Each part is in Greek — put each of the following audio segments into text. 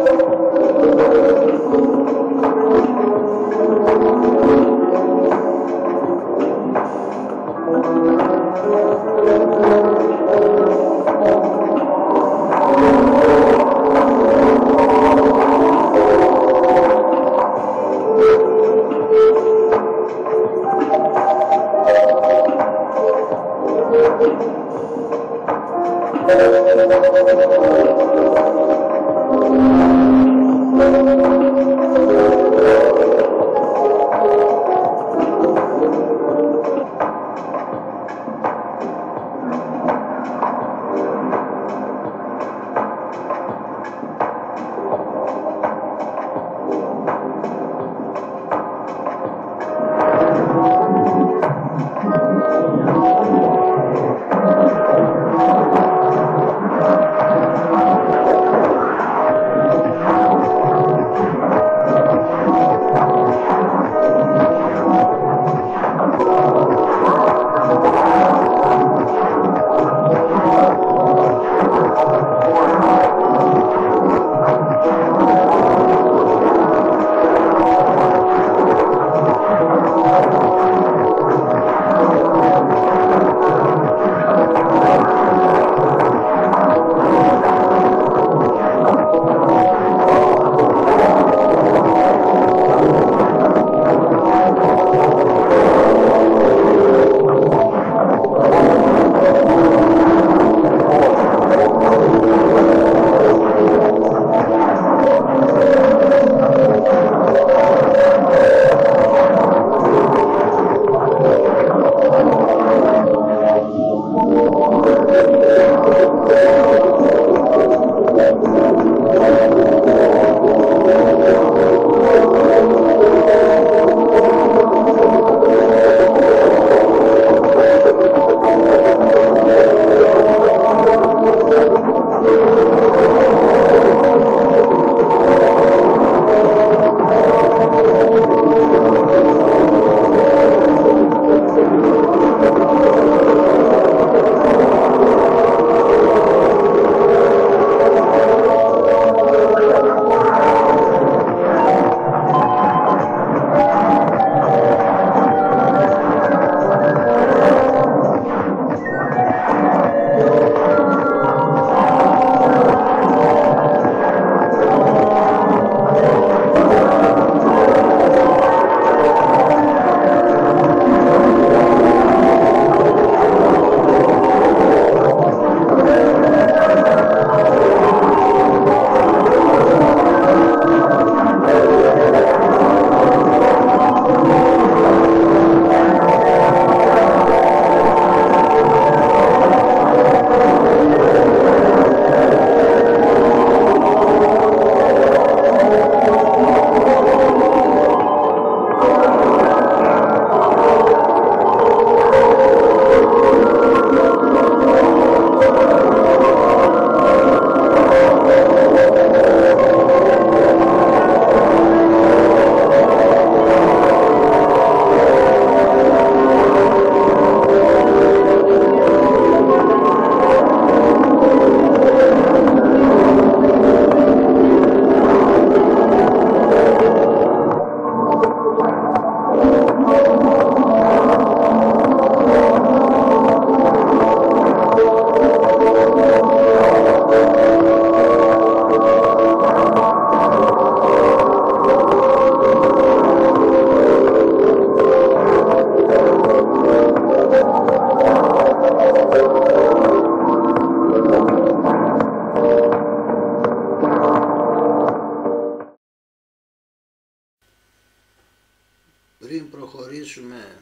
Πριν προχωρήσουμε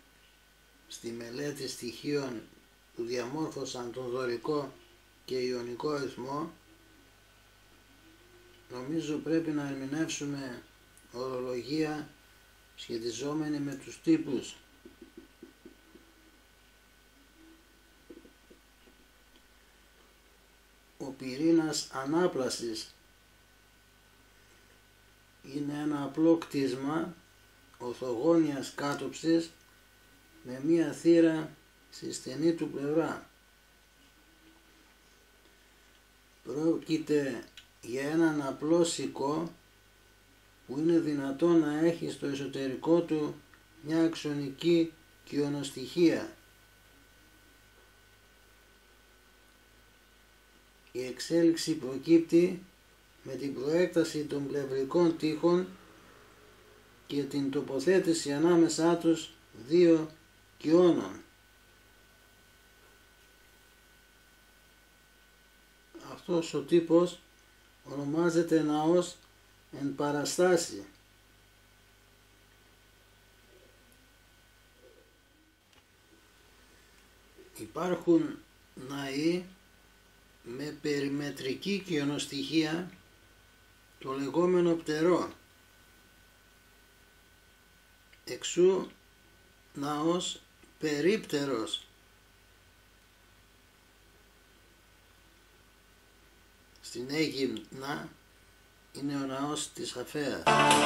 στη μελέτη στοιχείων που διαμόρφωσαν τον δωρικό και ιονικό ρυθμό, νομίζω πρέπει να ερμηνεύσουμε ορολογία σχετιζόμενη με τους τύπους. Ο πυρήνας ανάπλασης είναι ένα απλό κτίσμα ορθογώνιας κάτωψης με μία θύρα στη στενή του πλευρά. Πρόκειται για έναν απλό σικό που είναι δυνατόν να έχει στο εσωτερικό του μια αξονική κοιονοστοιχεία. Η εξέλιξη προκύπτει με την προέκταση των πλευρικών τείχων και την τοποθέτηση ανάμεσά τους δύο κοιώνων. Αυτός ο τύπος ονομάζεται ναός εν παραστάση. Υπάρχουν ναοί με περιμετρική κοιονοστοιχεία, το λεγόμενο πτερό. Εξού ναός περίπτερος. Στην Αίγυπνα είναι ο ναός της Αφέας.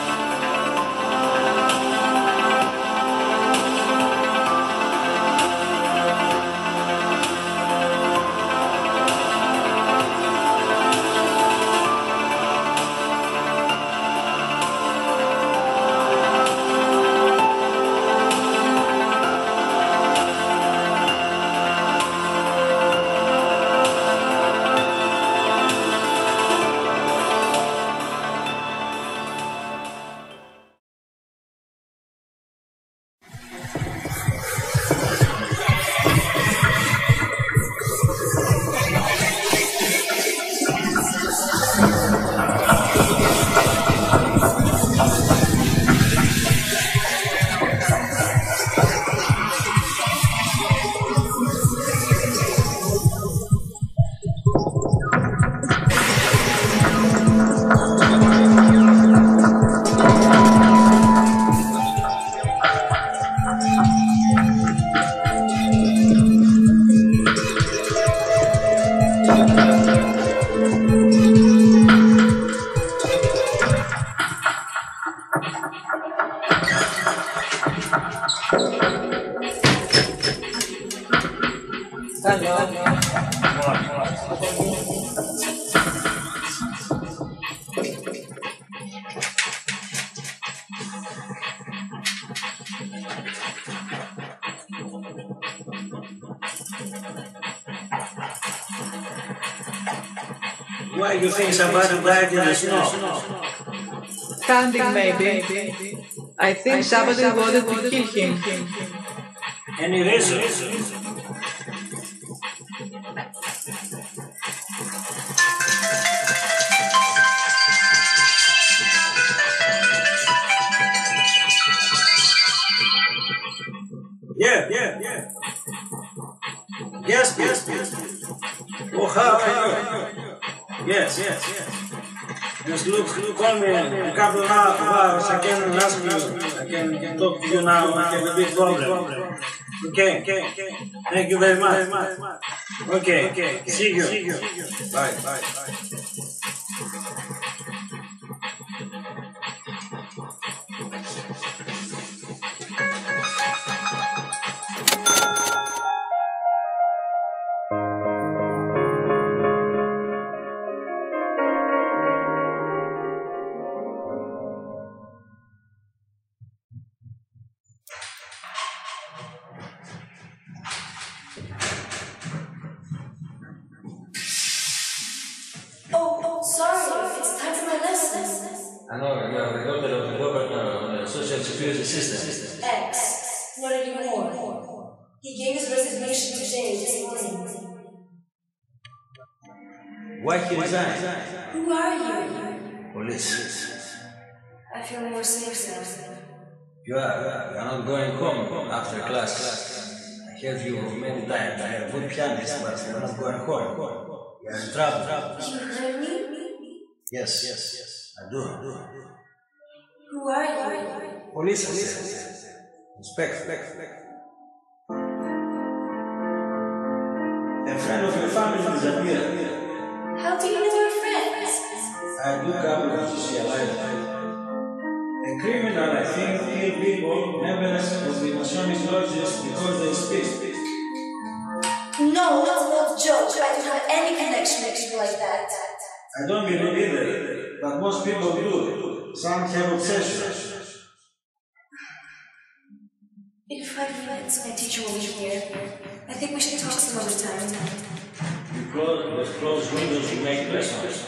Why do you think somebody died in the snow? Standing, maybe. I think somebody wanted to kill him. Any reason? Yeah. Yes. Oh, how are you? Yes. Just look, call me in a couple of hours. I can ask you. I can talk to you now. I have a big problem. Okay. Thank you very much. Okay. See you. Bye. Sorry, it's time for my lesson. I know, the Robert social security system. X, not anymore. He gave his resignation today, this morning. Why he resigned? Who are you? Police. I feel more safe now. You are not going home after class. I heard you many times. I have a good pianist, but you're not going home. You're in trouble. You heard me? Yes, I do. Who are you? Police officer. Inspector. A friend of your family disappeared. How do you know we're friends? I look up to see a light. A criminal, I think, killed people, members of the Masonic lodges because they speak. No, that's not a joke. I don't have any connection with people like that. I don't believe either, but most people do. Some have obsessions. In 5 minutes, my teacher will be here. I think we should talk some other time. Because with closed windows you make lessons.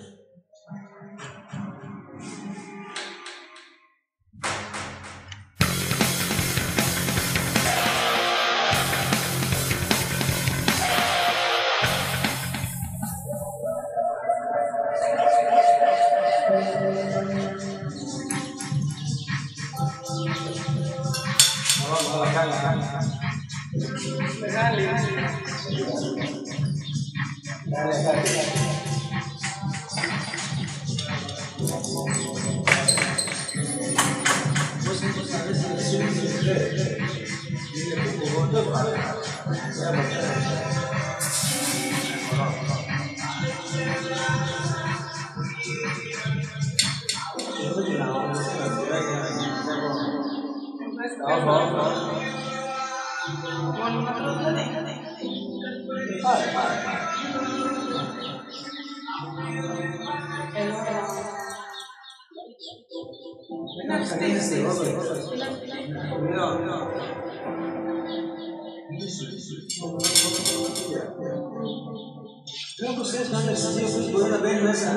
Como vocês não precisam, vocês podem ver nessa.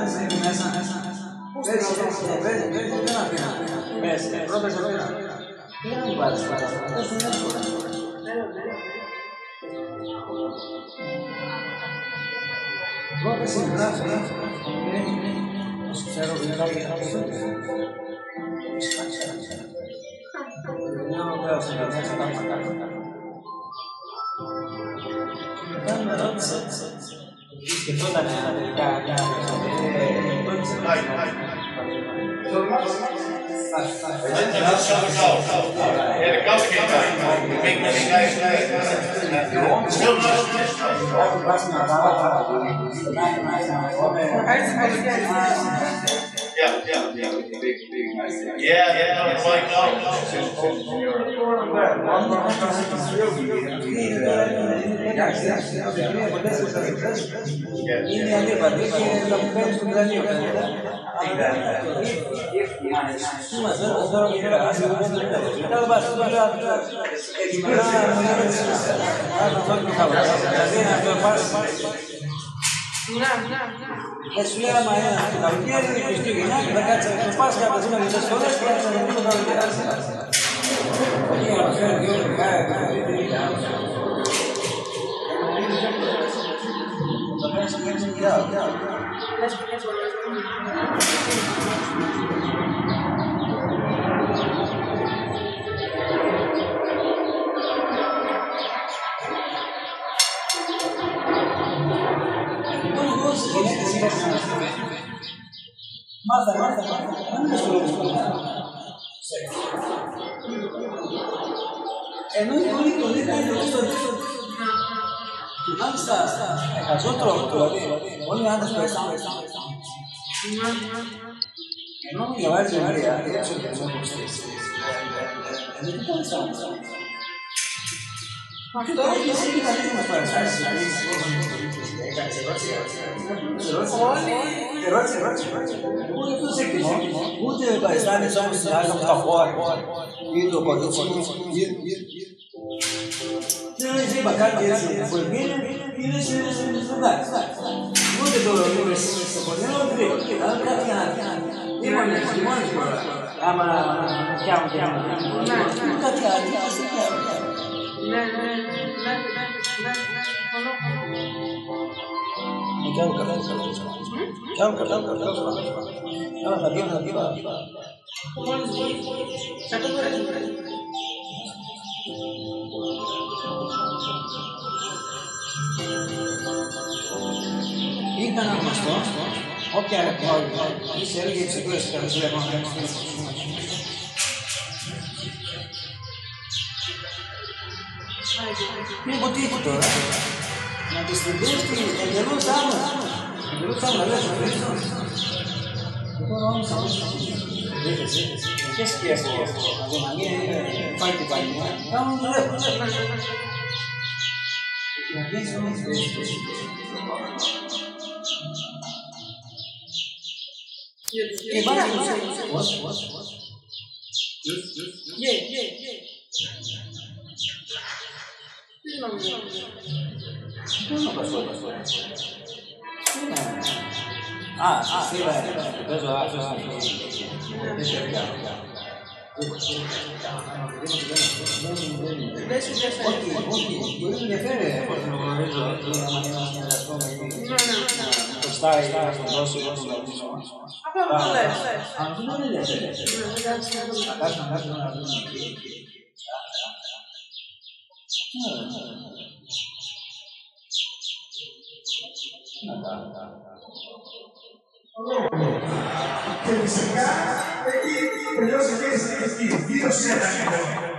Και φυσικά εκεί τελειώσει και η δήλωση ένα.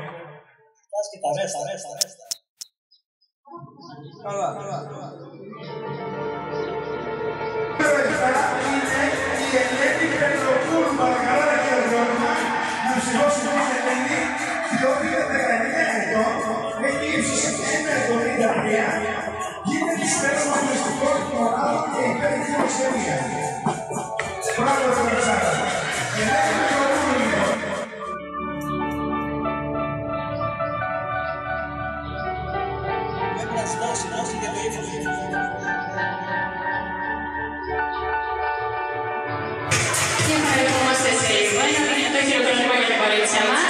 Καλά. Είναι η Ελένη Πετροπούλου, παρακαλώ να χειροκρότημα, να ψηφώσει την Ελένη, η οποία 19 ετών έχει ύψος 1,73, γίνεται της πέρασμα τουριστικών μονάδων και υπέρ φιλοξενία. Μπράβο στον Εξάρτητο. Ελένη Πετροπούλου λοιπόν. Πρέπει να ζητώσει για το ύψος. Και ευχαριστούμαστε σε λίγο. Ένα δυνατό χειροκρότημα για τα κορίτσια μας.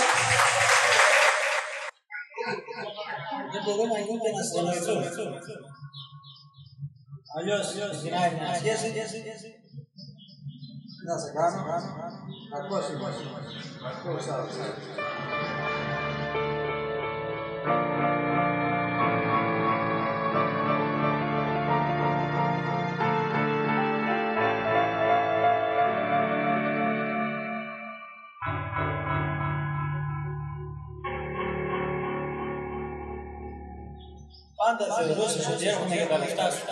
Δεν μπορούμε ούτε να συνεννοηθούμε. Αλλιώς, σχέση. Να σε κάνω. Ακούσει. Πάντα θεωρούσες ότι έχουμε για τα λεφτά σου.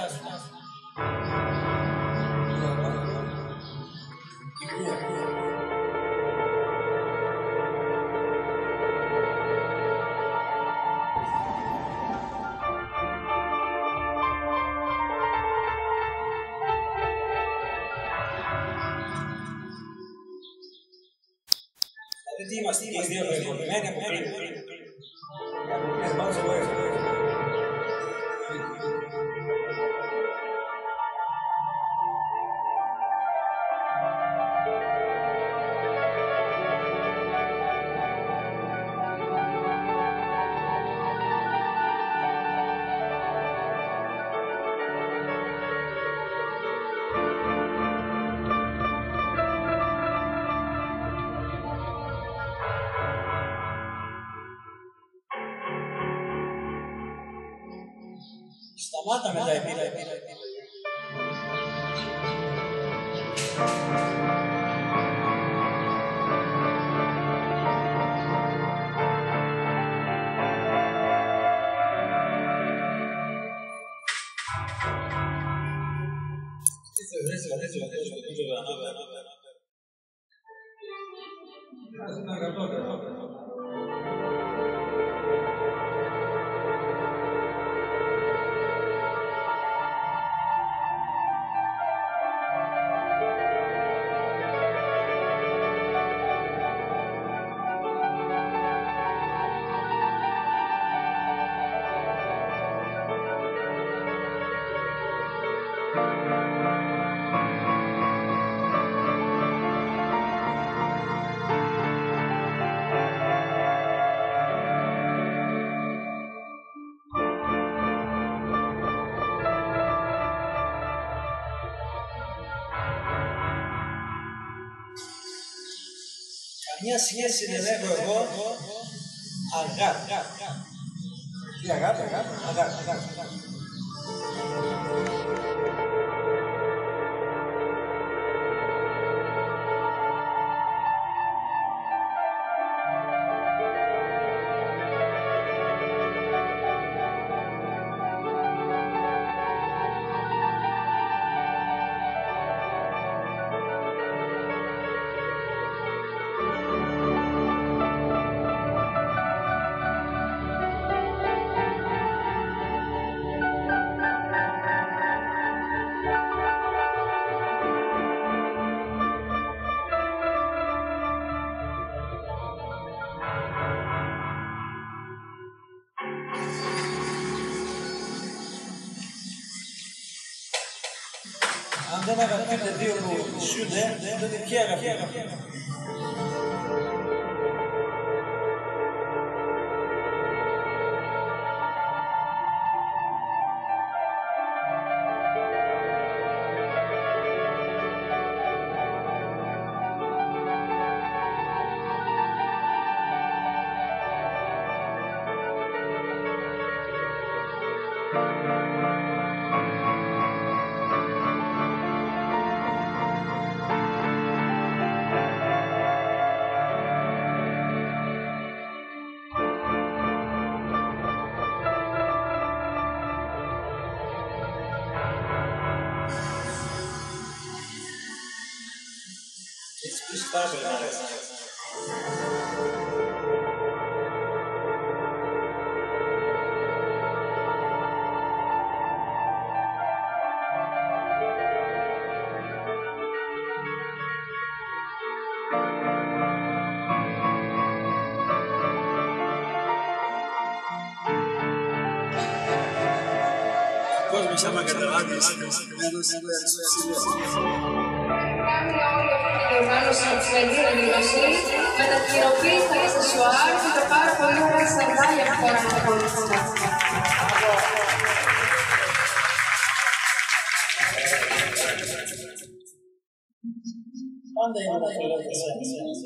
Τι είμαστε και οι δύο προϋπολογμένοι από πριν. Σταμάτα με τα επίπεδα. Καμιά σχέση δεν έχω εγώ αγάπη. Τι αγάπη? Αγάπη. δεν αγαπηθείτε δύο που ισούνται, τότε ποιοι αγαπηθείτε. It's fabulous. Ο κόσμος άμα καταλάβεις, οργάνωση από τη Βενδύνα Δημοσίου με τα χειροποίητα αξεσουάρ και τα πάρα πολύ ωραία σαντάλια που φοράνε τα πολιτικά. Πάντα είναι να θέλω και εσένα.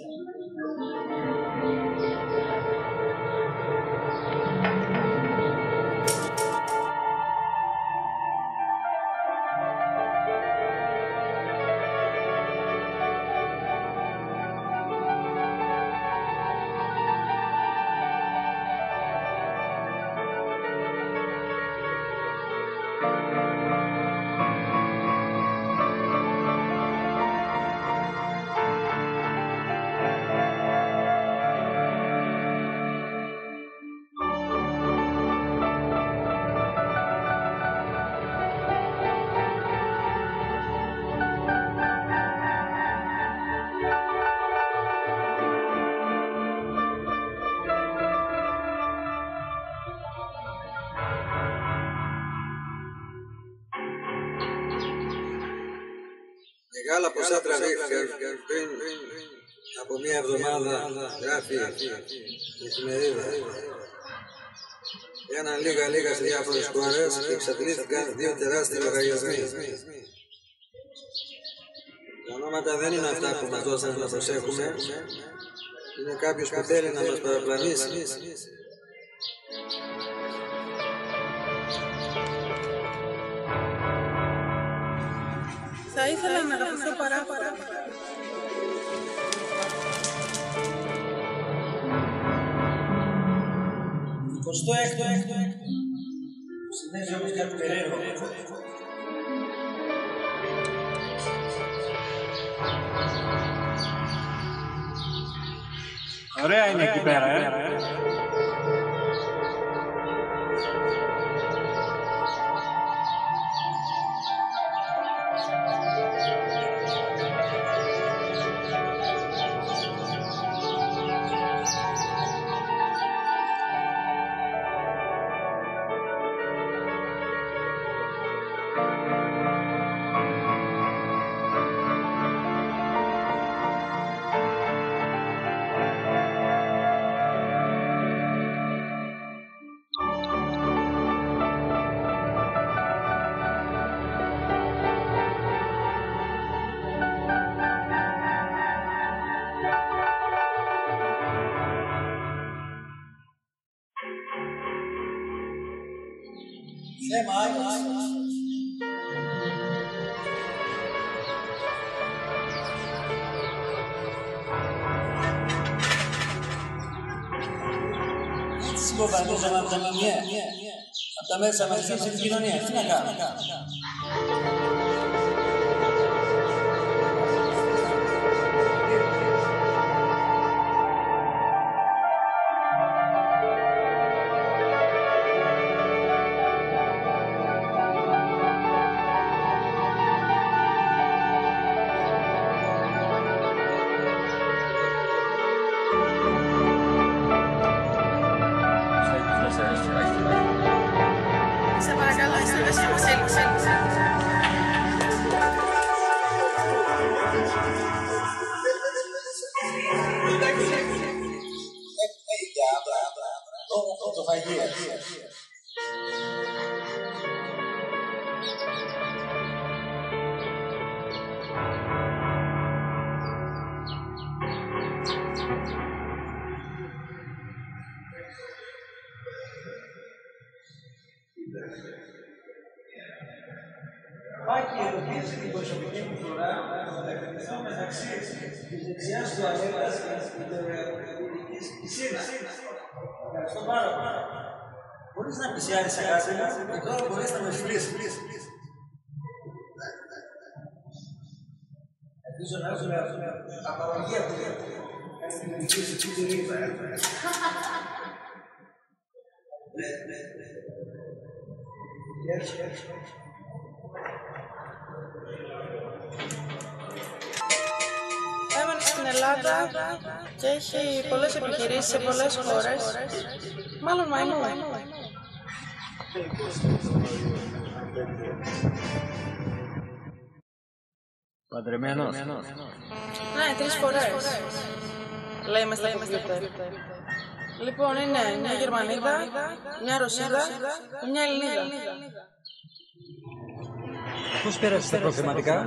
Μεγάλα ποσά τραβήχθηκαν πριν από μία εβδομάδα, γράφει η εφημερίδα. Έγιναν λίγα σε διάφορες χώρες και εξαντλήθηκαν 2 τεράστιοι λογαριασμοί. Τα ονόματα δεν είναι αυτά που μας δώσαν να προσέχουμε. Είναι κάποιος που θέλει να μας παραπλανήσει. Θα ήθελα να ρωτήσω παράπονα. Στο έκτο. Συνέβη όμως κάτι περίεργο. Ωραία είναι εκεί πέρα, Θέμα άλλος. Έτσι συμποφανίζαμε από τα μηνιαία, από τα μέσα μαζικής επικοινωνίας. Τι να κάνω. Σε παρακαλώ, είστε μέσα μας, έλειξε. Πάκι εδώ πίσω στην προσωπική μου φορά, θα κρατηθώ μεταξύ της δεξιάς τουαλέτας και της πισίνας. Ευχαριστώ πάρα πολύ. Μπορείς να πλησιάσεις αγάπη και τώρα μπορείς να με φιλήσεις. Ελπίζω να έχουμε απαγωγή από την ελληνική σου τυρίδα. Έμενε στην Ελλάδα και έχει πολλές επιχειρήσεις σε πολλές χώρες. Μάλλον μαϊμού. Παντρεμένος. Ναι, 3 φορές. Λέμε στα κομπιούτερ. Λοιπόν, είναι μια Γερμανίδα, μια Ρωσίδα και μια Ελληνίδα. Πώς πέρασες τα προκριματικά?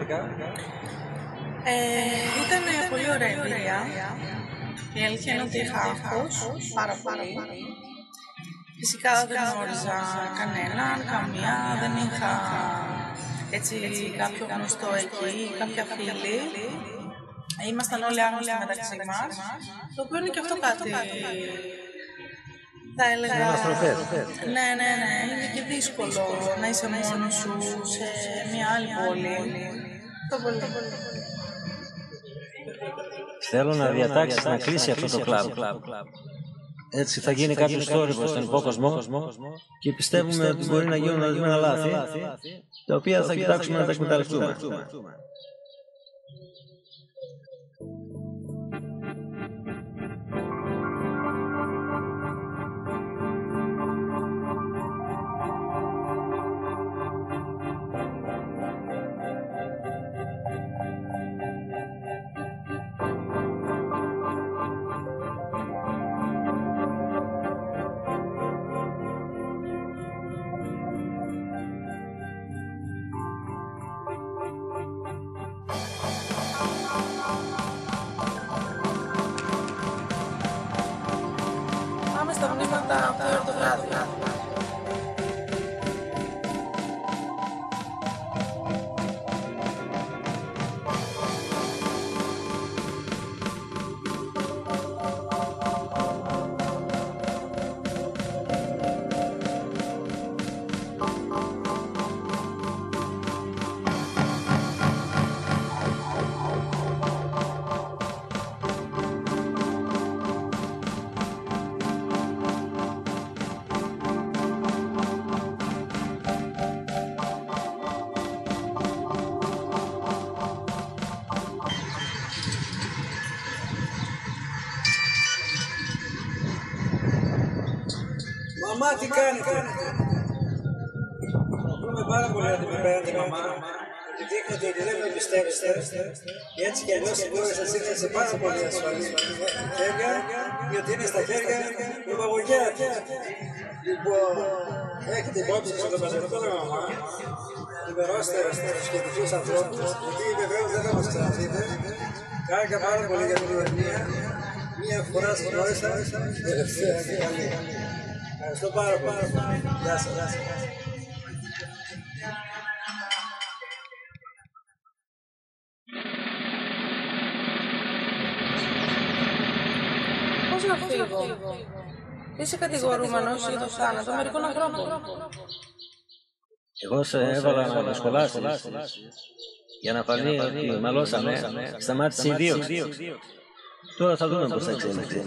Ήταν πολύ ωραία εμπειρία. Η αλήθεια είναι ότι είχα άγχος, πάρα πολύ. Φυσικά δεν γνώριζα κανέναν, καμία, δεν είχα έτσι κάποιο γνωστό εκεί, κάποια φίλη. Ήμασταν όλοι άγνωστοι μεταξύ μας, το οποίο είναι και αυτό κάτι, θα έλεγα, ναι, είναι και δύσκολο να είσαι μόνος σου σε μια άλλη πόλη. Το πολύ. Θέλω να διατάξεις να κλείσει αυτό το κλαμπ. Έτσι θα γίνει κάποιο θόρυβο στον υπόκοσμο και πιστεύουμε ότι μπορεί να γίνουν ορισμένα λάθη, τα οποία θα κοιτάξουμε να τα εκμεταλλευτούμε. Πάμε στα μνήματα 8 ώρα το βράδυ. Μαμά, τι κάνετε? Ευχαριστούμε πάρα πολύ ότι με παίρνετε μαμά. Ότι δείχνετε ότι δεν με πιστεύετε. Και έτσι κι αλλιώς η πόλη σας ήρθε σε πάρα πολύ ασφαλή χέρια, γιατί είναι στα χέρια του Παπαγωγιάτη. Λοιπόν, έχετε υπόψη σας το μαζευτόλο μαμά. Ενημερώστε στους σχετικούς ανθρώπους, γιατί βεβαίως δεν θα μας ξαναδείτε. Χάρηκα πάρα πολύ για την ερμηνεία. Μία φορά σας γνώρισα, τελευταία και καλή. Ευχαριστώ πάρα πολύ. Γεια σας. Πώς να φύγω? Είσαι κατηγορούμενος για το θάνατο μερικών ανθρώπων. Εγώ σε έβαλα να με σχολάσεις για να φανεί ότι μαλώσαμε, σταμάτησε η δίωξη. Τώρα θα δούμε πώς θα εξελιχθεί.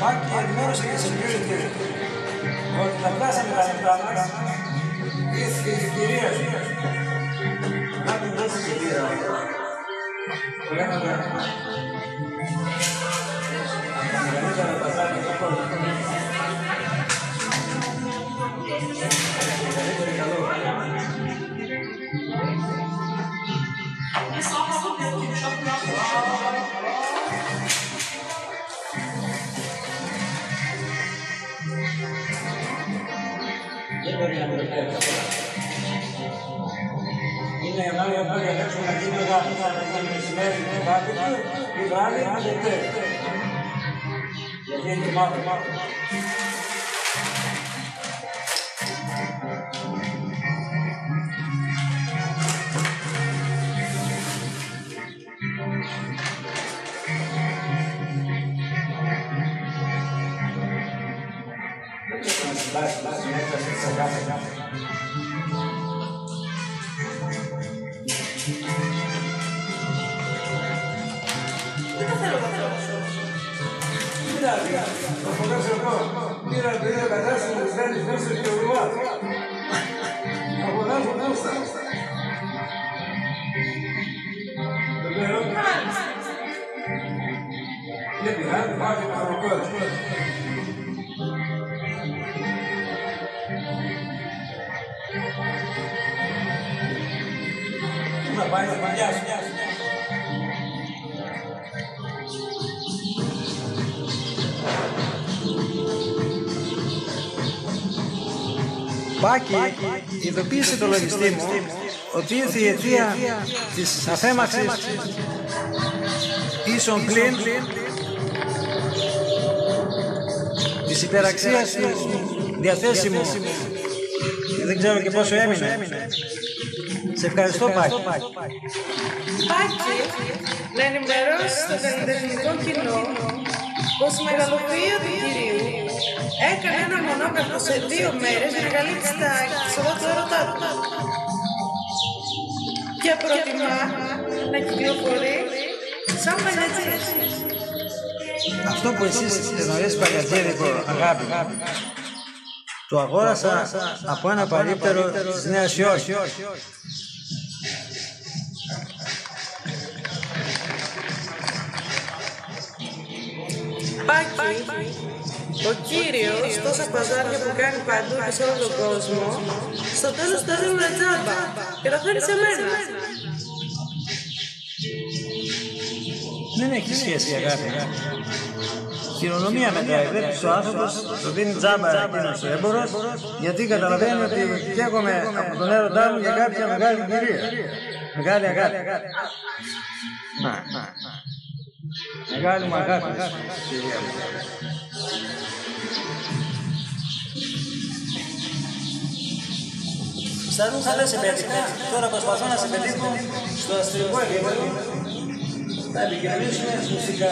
Πάκη ενημέρωσε και security ότι θα φτάσαμε τα λεπτά μας. Ήρθε η κυρία σου. Να την δώσει και κυρία. Λέγαμε τα μεγαλύτερα παζάρια του κόσμου. Μεγαλύτερη καλό. Είναι η ανάγκη να διαλέξουμε να γίνει το μεσημέρι με βάρκετο ή βράδυ αν δεν θέλει. Γιατί είναι μάθο. Mira el video de la casa de Stanley Nelson y Uruguay. Abonado, me gusta. Pero, ¿qué mirar? Vale, para lo puedo. Una vaina, ya. Πάκη, ειδοποίησε το λογιστή μου ότι ήρθε η αιτία της αφέμαξης ίσον πλην της υπεραξίας του διαθέσιμου. Δεν ξέρω και πόσο έμεινε. Σε ευχαριστώ, Πάκη. Πάκη, να ενημερώσει το καλλιτεχνικό κοινό πως η μεγαλοποιία του κυρίου έκανε ένα μονόπλευρο σε 2 μέρες για να καλύψει τα έξοδα του ερωτά του. Και προτιμά να κυκλοφορεί σαν παλιατζής. Αυτό που εσείς εννοείς παλιατζίδικο, αγάπη, το αγόρασα από ένα παλίπτερο της Νέας Υόρκης. Πάκη, ο κύριος, τόσα παζάρια που κάνει παντού και σε όλο τον κόσμο, στο τέλος τα δίνουν τζάμπα και τα φέρνει σε μένα. Δεν έχει σχέση, αγάπη. Χειρονομία μετράει, βλέπεις ο άνθρωπος, το δίνει τζάμπα εκείνος ο έμπορος, γιατί καταλαβαίνει ότι καίγομαι από τον έρωτά μου για κάποια μεγάλη κυρία. Μεγάλη αγάπη. Μεγάλη μου αγάπη, κυρία μου. Στα ρούχα δεν σε πέτυχα, τώρα προσπαθώ να σε πετύχω στο αστρικό επίπεδο. Θα επικοινωνήσουμε μουσικά.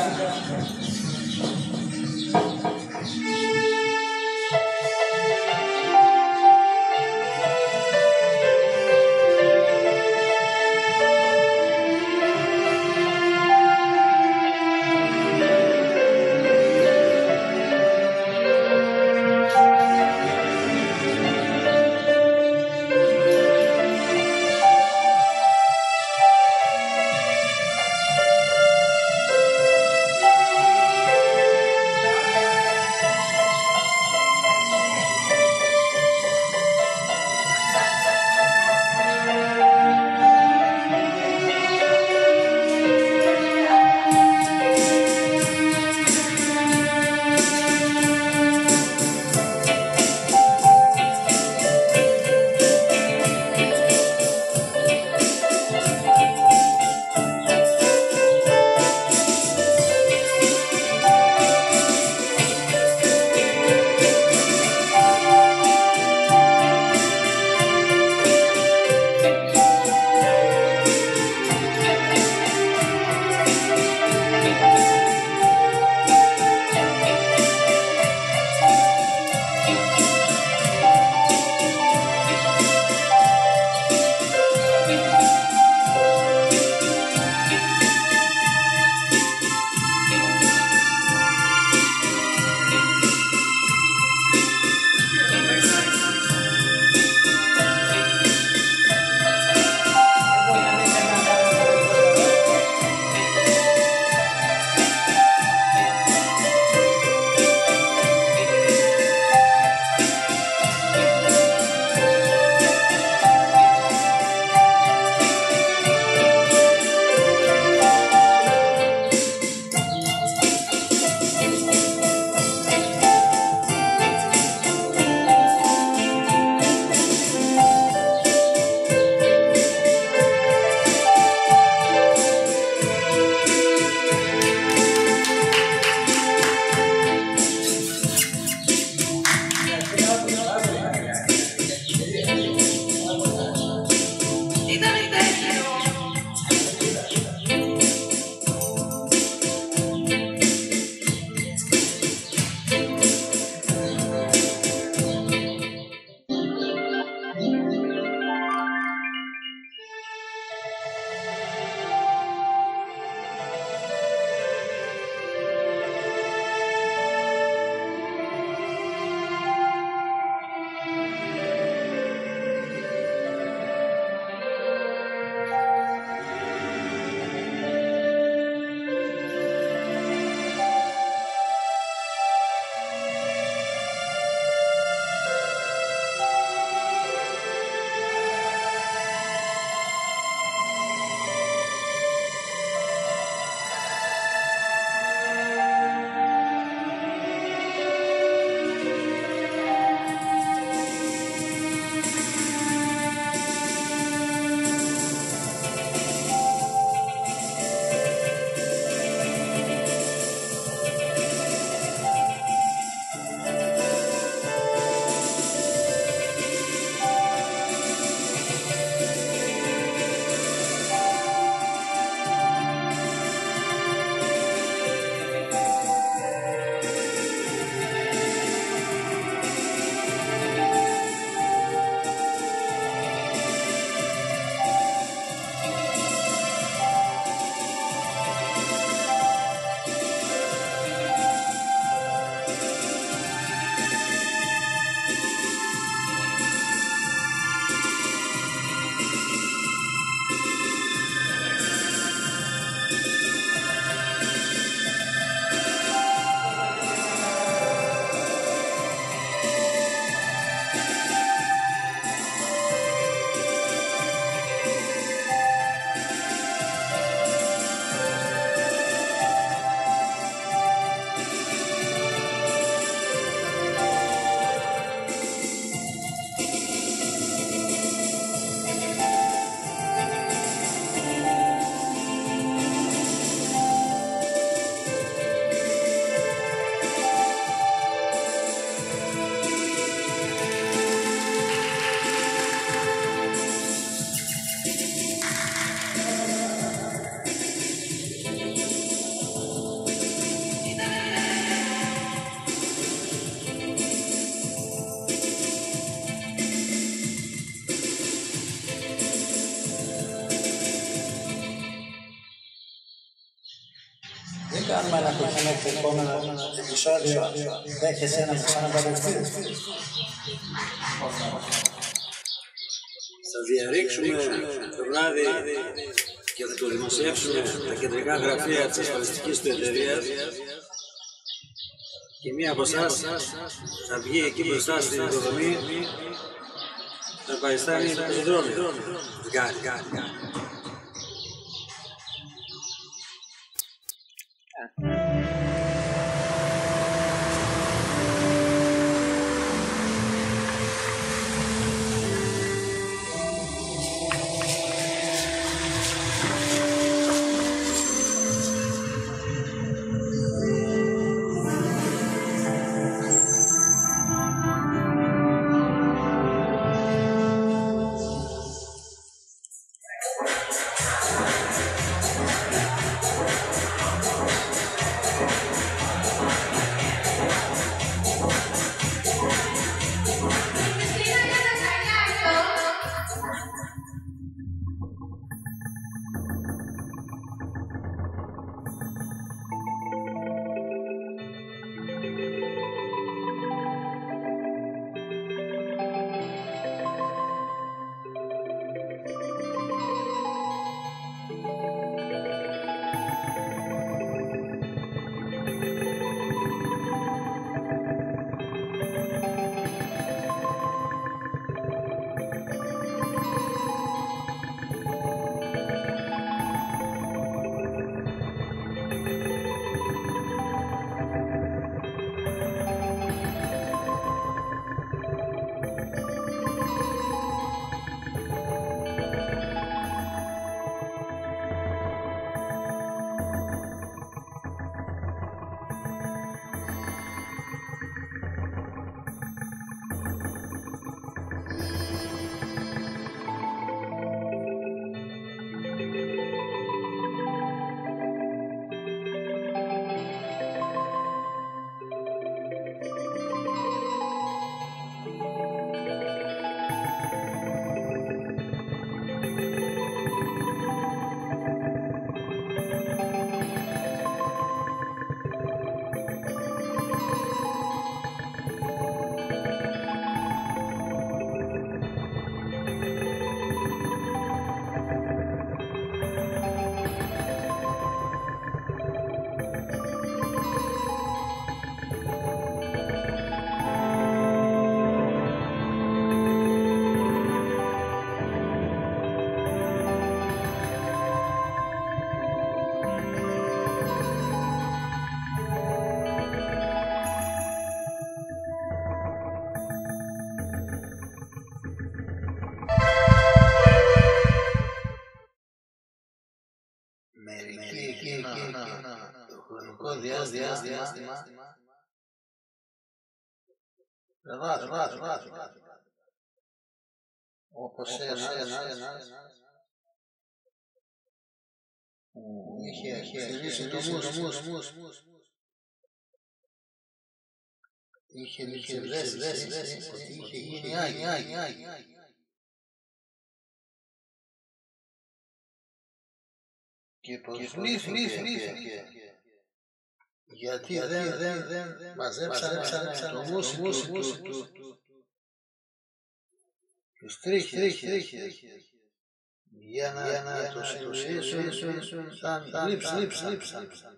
κάνουμε ένα κουκκινέκ επόμενο επεισόδιο. Δέχεσαι να με ξαναπαντρευτείς? Θα διαρρήξουμε το βράδυ και θα το δημοσιεύσουμε στα κεντρικά γραφεία της ασφαλιστικής του εταιρείας και μία από εσάς θα βγει εκεί μπροστά στην οικοδομή να παριστάνει το πεζοδρόμιο. Το χρονικό διάστημα όπως ένας που είχε στηρίσει το μουσ, είχε ληξιδέσει ότι είχε γίνει Άγιο. Και προσβλήθηκε γιατί δεν μαζέψανε το μουσ του. Τους τρίχε για να το συνοήσουν σαν λείψαν.